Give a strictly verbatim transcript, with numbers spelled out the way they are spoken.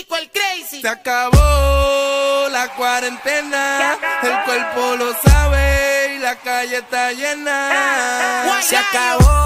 Kiko el Crazy. Se acabó la cuarentena, el cuerpo lo sabe y la calle está llena. Guay, Se acabó